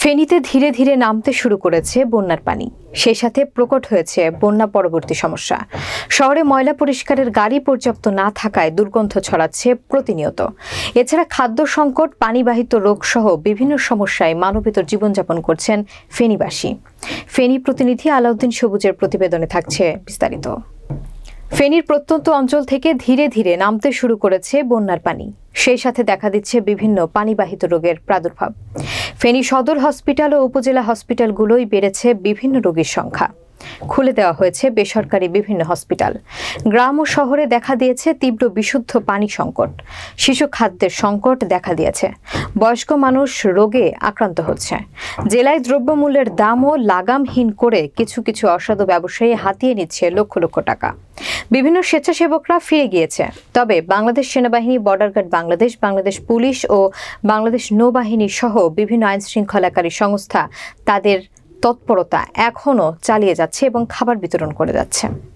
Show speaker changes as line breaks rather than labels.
ফেনীতে ধীরে ধীরে নামতে শুরু করেছে বন্যার পানি। সেই সাথে প্রকট হয়েছে বন্যা পরবর্তী সমস্যা। শহরে ময়লা পরিষ্কারের গাড়ি পর্যাপ্ত না থাকায় দুর্গন্ধ ছড়াচ্ছে প্রতিনিয়ত। এছাড়া খাদ্য সংকট, পানিবাহিত রোগ সহ বিভিন্ন সমস্যায় মানবেতর জীবনযাপন করছেন ফেনীবাসী। ফেনী প্রতিনিধি আলাউদ্দিন সবুজের প্রতিবেদনে থাকছে বিস্তারিত। ফেনীর প্রত্যন্ত অঞ্চল থেকে ধীরে ধীরে নামতে শুরু করেছে বন্যার পানি। সেই সাথে দেখা দিচ্ছে বিভিন্ন পানিবাহিত রোগের প্রাদুর্ভাব। ফেনী সদর হসপিটাল ও উপজেলা হসপিটালগুলোই বেড়েছে বিভিন্ন রোগীর সংখ্যা। খুলে দেওয়া হয়েছে বেসরকারি বিভিন্ন হসপিটাল। গ্রাম ও শহরে দেখা দিয়েছে তীব্র বিশুদ্ধ পানি সংকট। শিশু খাদ্যের সংকট দেখা দিয়েছে। বয়স্ক মানুষ রোগে আক্রান্ত হচ্ছে। জেলায় দ্রব্যমূল্যের দামও লাগামহীন করে কিছু কিছু অসাধু ব্যবসায়ী হাতিয়ে নিচ্ছে লক্ষ লক্ষ টাকা। বিভিন্ন স্বেচ্ছাসেবকরা ফিরে গিয়েছে, তবে বাংলাদেশ সেনাবাহিনী, border guard Bangladesh, Bangladesh police ও বাংলাদেশ নৌবাহিনী সহ বিভিন্ন আইন শৃঙ্খলাকারী সংস্থা তাদের তৎপরতা এখনও চালিয়ে যাচ্ছে এবং খাবার বিতরণ করে যাচ্ছে।